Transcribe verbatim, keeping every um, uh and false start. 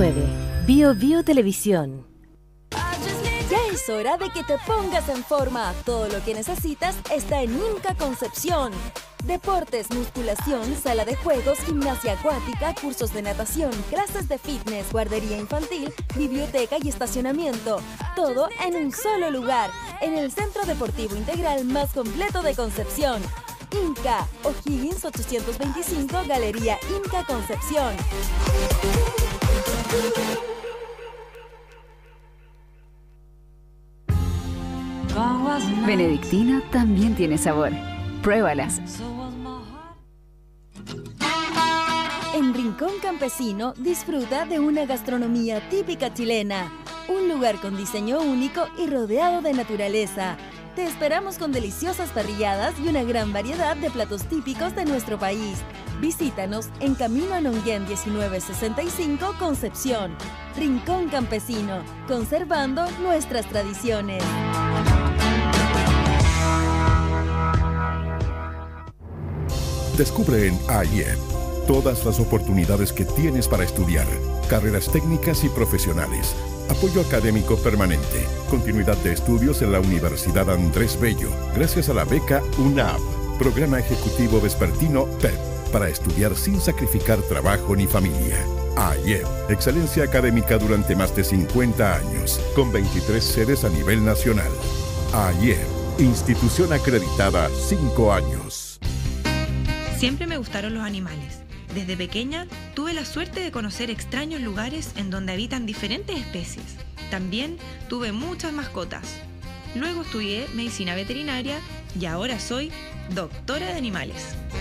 nueve. Bio Bio Televisión. Ya es hora de que te pongas en forma. Todo lo que necesitas está en IMCA Concepción. Deportes, musculación, sala de juegos, gimnasia acuática, cursos de natación, clases de fitness, guardería infantil, biblioteca y estacionamiento. Todo en un solo lugar, en el Centro Deportivo Integral más completo de Concepción. IMCA, O'Higgins ochocientos veinticinco, Galería IMCA Concepción. Benedictina también tiene sabor. Pruébalas. En Rincón Campesino disfruta de una gastronomía típica chilena. Un lugar con diseño único y rodeado de naturaleza. Te esperamos con deliciosas parrilladas y una gran variedad de platos típicos de nuestro país. Visítanos en Camino a Nonguén diecinueve sesenta y cinco, Concepción. Rincón Campesino, conservando nuestras tradiciones. Descubre en A I E P todas las oportunidades que tienes para estudiar, carreras técnicas y profesionales, apoyo académico permanente, continuidad de estudios en la Universidad Andrés Bello, gracias a la beca UNAP, Programa Ejecutivo Vespertino P E P, para estudiar sin sacrificar trabajo ni familia. A I E P, excelencia académica durante más de cincuenta años, con veintitrés sedes a nivel nacional. A I E P, institución acreditada cinco años. Siempre me gustaron los animales. Desde pequeña tuve la suerte de conocer extraños lugares en donde habitan diferentes especies. También tuve muchas mascotas. Luego estudié medicina veterinaria y ahora soy doctora de animales.